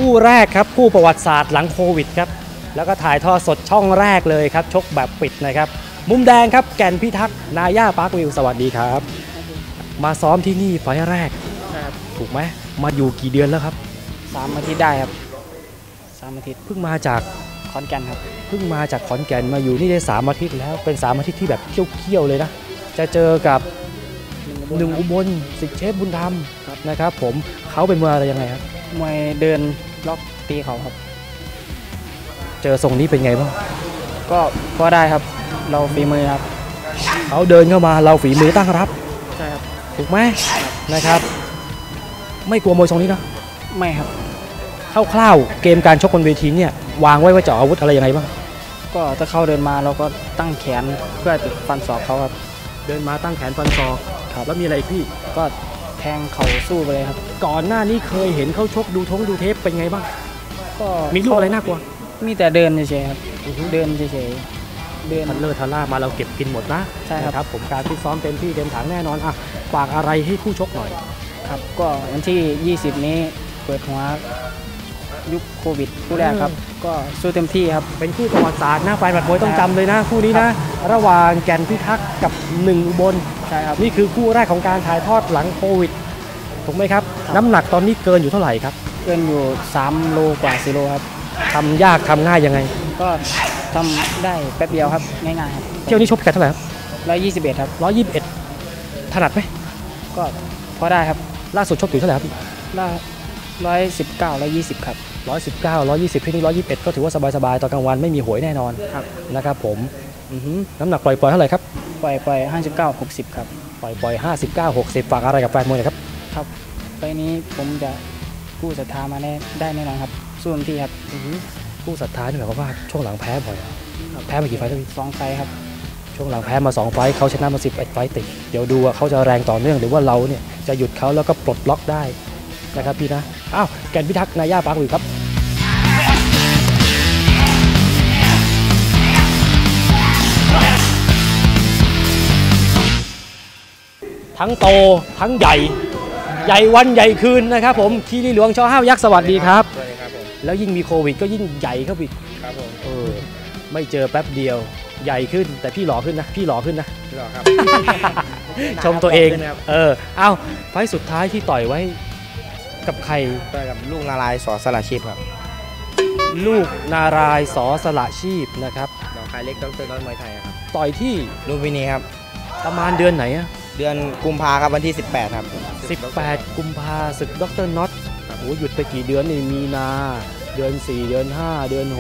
คู่แรกครับคู่ประวัติศาสตร์หลังโควิดครับแล้วก็ถ่ายทอดสดช่องแรกเลยครับชกแบบปิดนะครับมุมแดงครับแก่นพิทักษ์นาย่าปาร์ควิวสวัสดีครับมาซ้อมที่นี่ไฟล์แรกถูกไหมมาอยู่กี่เดือนแล้วครับ 3 อาทิตย์ได้ครับ3 อาทิตย์เพิ่งมาจากขอนแก่นครับเพิ่งมาจากขอนแก่นมาอยู่นี่ได้3 อาทิตย์แล้วเป็น3 อาทิตย์ที่แบบเขี้ยวๆเลยนะจะเจอกับหนึ่งอุบลสิทธิเชฟบุญธรรมนะครับผมเขาเป็นมวยอะไรยังไงครับมวยเดินล็อกตีเขาครับเจอทรงนี้เป็นไงบ้างก็ได้ครับเราฝีมือครับเขาเดินเข้ามาเราฝีมือตั้งรับใช่ครับถูกไหมนะครับไม่กลัวมวยทรงนี้นะไม่ครับคร่าวๆเกมการชกบนเวทีเนี่ยวางไว้ว่าจะอาวุธอะไรยังไงบ้างก็ถ้าเขาเดินมาเราก็ตั้งแขนเพื่อจะฟันศอกเขาครับเดินมาตั้งแขนฟันศอกครับแล้วมีอะไรพี่ก็แทงเข่าสู้ไปเลยครับก่อนหน้านี้เคยเห็นเขาชกดูเทปเป็นไงบ้างก็มีลูกอะไรน่ากลัวมีแต่เดินเฉยๆครับเดินเฉยๆเดินทันเลอร์ทันล่ามาเราเก็บกินหมดนะใช่ครับผมการฟิตซ้อมเต็มที่เต็มถังแน่นอนอ่ะฝากอะไรให้คู่ชกหน่อยครับก็วันที่20นี้เปิดหัวยุคโควิดคู่แรกครับก็สู้เต็มที่ครับเป็นคู่ประวัติศาสตร์นะแฟนบัดมวยต้องจำเลยนะคู่นี้นะระหว่างแก่นพิทักษ์กับ1 อุบลใช่ครับนี่คือคู่แรกของการถ่ายทอดหลังโควิดถูกไหมครับน้ำหนักตอนนี้เกินอยู่เท่าไหร่ครับเกินอยู่3 โลกว่า4 โลครับทำยากทำง่ายยังไงก็ทำได้แป๊บเดียวครับง่ายๆครับเที่ยวนี้ชกพิกัดเท่าไหร่ครับ 121ครับ 121ถนัดไหมก็พอได้ครับล่าสุดชกอยู่เท่าไหร่ครับ 119 120ครับ 119 120ที่นี่121ก็ถือว่าสบายๆตอนกลางวันไม่มีหวยแน่นอนนะครับผมน้ำหนักปล่อยเท่าไหร่ครับปล่อย59 60ครับปล่อย59 60ฝากอะไรกับแฟนมวยหน่อยครับครับไฟนี้ผมจะกู้ศรัทธามาได้แน่นอนครับสู้เต็มที่ครับกู้ศรัทธานี่หมายความว่าช่วงหลังแพ้บ่อยแพ้มากี่ไฟล์แล้ว 2 ไฟล์ครับช่วงหลังแพ้มา2 ไฟล์เขาชนะมา11 ไฟล์ติดเดี๋ยวดูว่าเขาจะแรงต่อเนื่องหรือว่าเราเนี่ยจะหยุดเขาแล้วก็ปลดล็อกได้นะครับพี่นะอ้าวแก่นพิทักษ์นาย่าปาร์ควิวครับทั้งโตทั้งใหญ่วันใหญ่คืนนะครับผมคีรีหลวงชอห้าวยักษ์สวัสดีครับแล้วยิ่งมีโควิดก็ยิ่งใหญ่เข้าไปครับผมไม่เจอแป๊บเดียวใหญ่ขึ้นแต่พี่หล่อขึ้นนะหล่อครับ ชมตัวเองเอ้าไฟล์สุดท้ายที่ต่อยไว้กับใครต่อยกับลูกนารายณ์ ส.สละชีพครับลูกนารายณ์ ส.สละชีพนะครับดอกคายเล็กดร.น้อยมวยไทยครับต่อยที่ลุมพินีครับประมาณเดือนไหนอะเดือนกุมภาครับวันที่18ครับ 18 กุมภาศึกดร.น็อตโอ้หยุดไปกี่เดือนนี่มีนาเดือน4เดือน5เดือน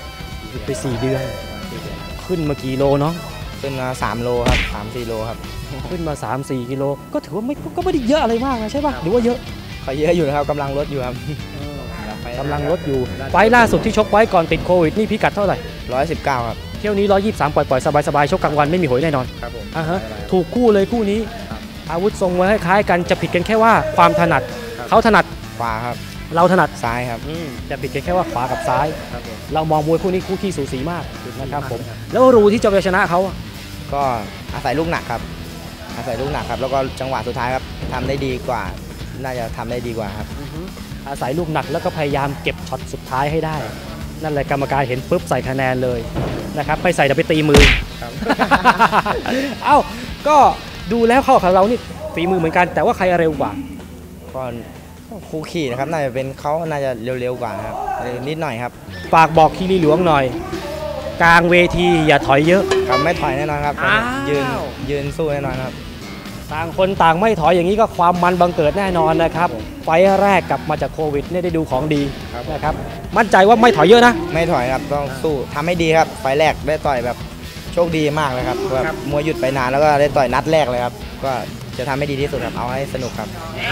6หยุดไป4 เดือนขึ้นมากี่โลเนาะขึ้นมา3 โลครับ3-4 โลครับขึ้นมา 3-4 กิโลก็ถือว่าก็ไม่ได้เยอะอะไรมากนะใช่ป่ะหรือว่าเยอะก็เยอะอยู่นะครับกำลังลดอยู่ครับกำลังลดอยู่ไฟล์ล่าสุดที่ชกไว้ก่อนติดโควิดนี่พิกัดเท่าไหร่ 119ครับเที่ยวนี้123ปล่อยสบายๆชกกลางวันไม่มีหวยแน่นอนครับผมถูกคู่เลยคู่นี้อาวุธทรงไว้คล้ายกันจะผิดกันแค่ว่าความถนัดเขาถนัดขวาครับเราถนัดซ้ายครับจะผิดกันแค่ว่าขวากับซ้ายเรามองมวยคู่นี้คู่ที่สูสีมากนะครับผมแล้วรูที่จะไปชนะเขาก็อาศัยลูกหนักครับแล้วก็จังหวะสุดท้ายครับทำได้ดีกว่าน่าจะทำได้ดีกว่าครับอาศัยลูกหนักแล้วก็พยายามเก็บช็อตสุดท้ายให้ได้นั่นแหละกรรมการเห็นปุ๊บใส่คะแนนเลยนะครับไปใส่เดี๋ยวไปตีมือเอ้าก็ดูแล้วเข้าของเรานี่ฝีมือเหมือนกันแต่ว่าใครเร็วกว่าก็คู่ขี่นะครับน่าจะเป็นเขาน่าจะเร็วกว่าครับนิดหน่อยครับฝากบอกคีรีหลวงหน่อยกลางเวทีอย่าถอยเยอะครับไม่ถอยแน่นอนครับยืนสู้แน่นอนครับต่างคนต่างไม่ถอยอย่างนี้ก็ความมันบังเกิดแน่นอนนะครับไฟแรกกลับมาจากโควิดเนี่ยได้ดูของดีนะครับมั่นใจว่าไม่ถอยเยอะนะไม่ถอยครับต้องสู้ทำให้ดีครับไฟแรกได้ต่อยแบบโชคดีมากเลยครับแบบมวยหยุดไปนานแล้วก็ได้ต่อยนัดแรกเลยครับก็จะทำให้ดีที่สุดครับเอาให้สนุกครับ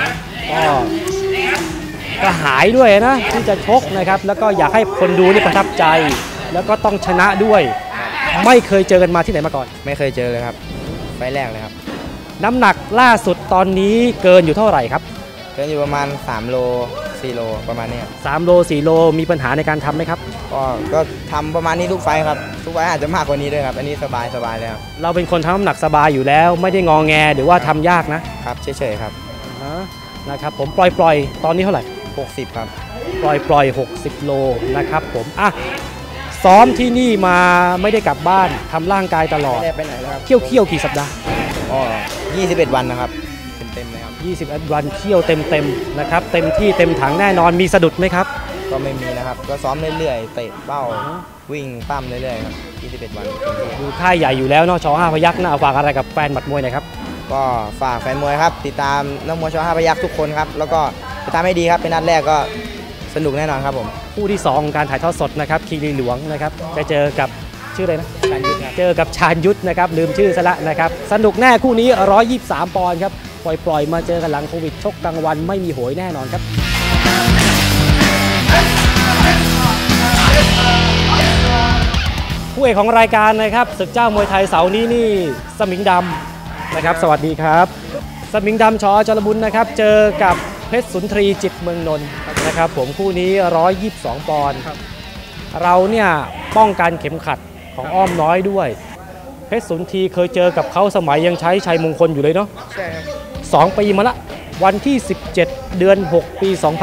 ก็หายด้วยนะที่จะชกนะครับแล้วก็อยากให้คนดูนี่ประทับใจแล้วก็ต้องชนะด้วยไม่เคยเจอกันมาที่ไหนมาก่อนไม่เคยเจอเลยครับไฟแรกเลยครับน้ำหนักล่าสุดตอนนี้เกินอยู่เท่าไหร่ครับเกินอยู่ประมาณ3 โล 4 โลประมาณนี้ 3 โล 4 โลมีปัญหาในการทำไหมครับก็ทำประมาณนี้ทุกไฟครับทุกไฟอาจจะมากกว่านี้ด้วยครับอันนี้สบายเลยครับเราเป็นคนทำน้ำหนักสบายอยู่แล้วไม่ได้งอแงหรือว่าทำยากนะครับเฉยๆครับนะครับผมปล่อยตอนนี้เท่าไหร่ 60ครับปล่อย60 โลนะครับผมอ่ะซ้อมที่นี่มาไม่ได้กลับบ้านทำร่างกายตลอดไม่ได้ไปไหนแล้วครับเคี่ยวกี่สัปดาห์ก็21 วันนะครับเต็มๆเลยครับ 21 วันเคี่ยวเต็มนะครับเต็มที่เต็มถังแน่นอนมีสะดุดไหมครับก็ไม่มีนะครับก็ซ้อมเรื่อยๆเตะเป้าวิ่งปั้มเรื่อยๆครับ21 วันเต็มที่ดูค่ายใหญ่อยู่แล้วเนาะช5 พยัคฆ์นะฝากอะไรกับแฟนหมัดมวยหน่อยครับก็ฝากแฟนมวยครับติดตามนักมวยช5 พยัคฆ์ทุกคนครับแล้วก็จะทำให้ดีครับเป็นนัดแรกก็สนุกแน่นอนครับผมคู่ที่ 2 ของการถ่ายทอดสดนะครับคีรีหลวงนะครับจะเจอกับชื่ออะไรนะชาญยุทธครับเจอกับชาญยุทธนะครับลืมชื่อซะละนะครับสนุกแน่คู่นี้123 ปอนด์ครับปล่อยมาเจอกันหลังโควิดชกกลางวันไม่มีโหยแน่นอนครับคู่เอกของรายการนะครับศึกเจ้ามวยไทยเสาร์นี้นี่สมิงดำนะครับสวัสดีครับสมิงดำชอจรบุญนะครับเจอกับเพชรสุนทรีจิตเมืองนนท์นะครับผมคู่นี้122 ปอนด์เราเนี่ยป้องกันเข็มขัดของอ้อมน้อยด้วยเพชรสุนทรีเคยเจอกับเขาสมัยยังใช้ชัยมงคลอยู่เลยเนาะใช่ครับ 2 ปีมาละวันที่ 17 เดือน 6 ปี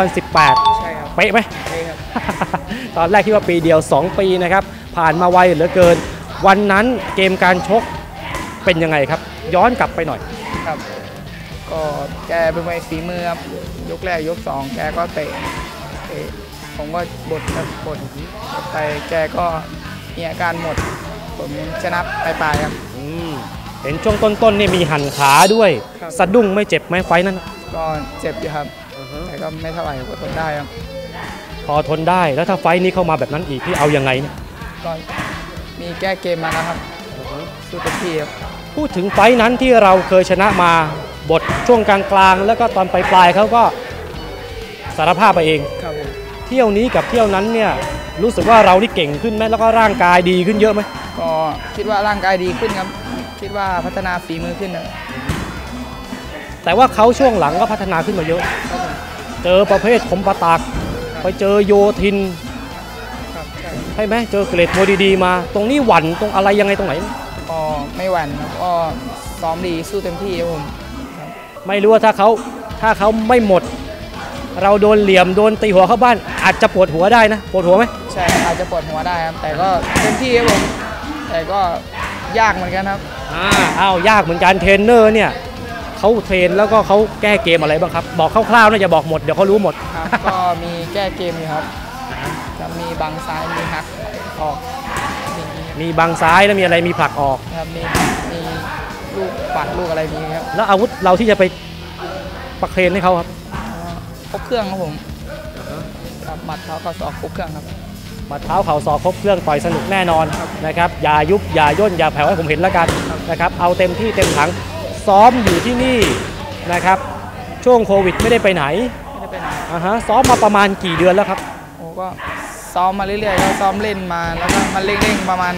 2018 ใช่ครับเป๊ะไหมใช่ครับตอนแรกคิดว่าปีเดียว 2 ปีนะครับผ่านมาไวเหลือเกิน วันนั้นเกมการชกเป็นยังไงครับ ย้อนกลับไปหน่อยครับก็แกเป็นมวยฝีมือครับยกแรกยกสองแกก็เตะผมก็บดครับบดไปแกก็มีอาการหมดผมชนะปลายๆครับเห็นช่วงต้นๆนี่มีหันขาด้วยครับสะดุ้งไม่เจ็บไหมไฟนั้นก็เจ็บอยู่ครับแต่ก็ไม่เท่าไหร่ก็ทนได้ครับพอทนได้แล้วถ้าไฟนี้เข้ามาแบบนั้นอีกพี่เอายังไงเนี่ยก็มีแก้เกมมานะครับสู้เต็มที่ครับพูดถึงไฟนั้นที่เราเคยชนะมาบทช่วงกลางๆแล้วก็ตอนปลายๆเขาก็สารภาพไปเองครับผมเที่ยวนี้กับเที่ยวนั้นเนี่ยรู้สึกว่าเรานี่เก่งขึ้นไหมแล้วก็ร่างกายดีขึ้นเยอะไหมก็คิดว่าร่างกายดีขึ้นครับคิดว่าพัฒนาฝีมือขึ้นนะแต่ว่าเขาช่วงหลังก็พัฒนาขึ้นมาเยอะครับผมเจอประเภทคมปะตักไปเจอโยทินครับใช่ใช่ไหมเจอเกรดมวยดีๆมา ตรงนี้หวั่นตรงอะไรยังไงตรงไหนก็ไม่หวั่นครับก็ซ้อมดีสู้เต็มที่ครับผมไม่รู้ว่าถ้าเขาไม่หมด เราโดนเหลี่ยมโดนตีหัวเข้าบ้านอาจจะปวดหัวได้นะปวดหัวไหมใช่อาจจะปวดหัวได้ครับแต่ก็เต็มที่ครับผมแต่ก็ยากเหมือนกันครับอ้าวยากเหมือนกันเทรนเนอร์เนี่ยเขาเทรนแล้วก็เขาแก้เกมอะไรบ้างครับ บอกคร่าวๆนะอย่าบอกหมดเดี๋ยวเขารู้หมดครับ ก็มีแก้เกมอยู่ครับจะมีบังซ้ายมีหักออกมีมีบังซ้ายแล้วมีอะไรมีผลักออกครับมีลูกปัดลูกอะไรมีครับแล้วอาวุธเราที่จะไปประเคนให้เขาครับครบเครื่องครับผมครับหมัดเท้าก็ศอกครบเครื่องครับหมัดเท้าเข่าศอกครบเครื่องต่อยสนุกแน่นอนนะครับอย่ายุบอย่าย่นอย่าแผ่วให้ผมเห็นแล้วกันนะครับเอาเต็มที่เต็มถังซ้อมอยู่ที่นี่นะครับช่วงโควิดไม่ได้ไปไหนไม่ได้เป็นซ้อมมาประมาณกี่เดือนแล้วครับโอ้ก็ซ้อมมาเรื่อยๆก็ซ้อมเล่นมาแล้วก็มาเร่งๆประมาณ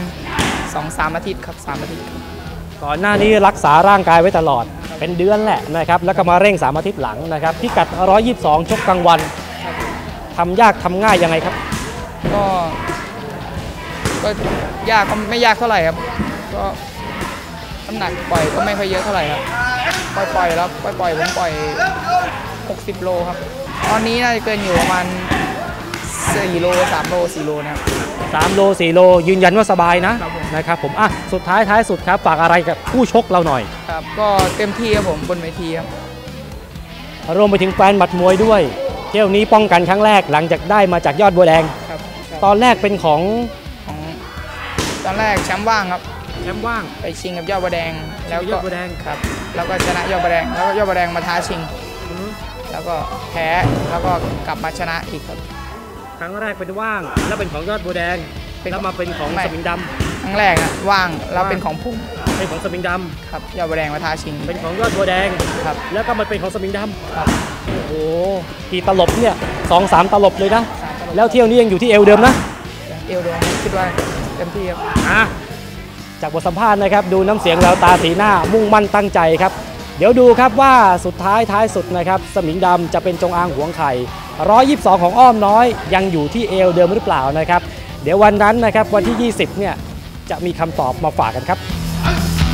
2-3 อาทิตย์ครับ3 อาทิตย์ครับก่อนหน้านี้รักษาร่างกายไว้ตลอดเป็นเดือนแหละนะครับแล้วก็มาเร่ง3 อาทิตย์หลังนะครับพิกัด122ชกกลางวันทำยากทำง่ายยังไงครับก็ยากก็ไม่ยากเท่าไหร่ครับก็น้ำหนักปล่อยก็ไม่ค่อยเยอะเท่าไหร่ครับปล่อยแล้วปล่อยผมปล่อย60 โลครับตอนนี้น่าจะเกินอยู่ประมาณ4 โล3 โล4 โลนะครับ 3 โล 4 โลยืนยันว่าสบายนะครับผมนะครับผมสุดท้ายสุดครับฝากอะไรกับผู้ชกเราหน่อยครับก็เต็มที่ครับผมบนเวทีครับรวมไปถึงแฟนหมัดมวยด้วยเที่ยวนี้ป้องกันครั้งแรกหลังจากได้มาจากยอดบัวแดงครับตอนแรกเป็นของตอนแรกแชมป์ว่างครับแชมป์ว่างไปชิงกับยอดบัวแดงแล้วยก็อดบัวแดงครับแล้วก็ชนะยอดบัวแดงแล้วก็ยอดบัวแดงมาท้าชิง แล้วก็แพ้แล้วก็กลับมาชนะอีกครับครั้งแรกเป็นว่างแล้วเป็นของยอดบัวแดงเป็นแล้วมาเป็นของไม่สมิงดครั้งแรกอะว่างแล้วเป็นของพุ่งำเป็นของสมิงดครับยอดบัวแดงมาท้าชิงำเป็นของยอดบัวแดงครับแล้วก็มาเป็นของสมิงดครับำโอ้โหกี่ตลบเนี่ย2-3 ตลบเลยนะ 3 ตลบแล้วเที่ยวนี้ยังอยู่ที่เอวเดิมนะเอวดงคิดว่าเต็มที่ครับจากบทสัมภาษณ์นะครับดูน้ำเสียงแววตาสีหน้ามุ่งมั่นตั้งใจครับ เดี๋ยวดูครับว่าสุดท้ายสุดนะครับสมิงดำจะเป็นจงอางหวงไข่122ของอ้อมน้อยยังอยู่ที่เอวเดิมหรือเปล่านะครับเดี๋ยววันนั้นนะครับวันที่ 20เนี่ยจะมีคำตอบมาฝากกันครับ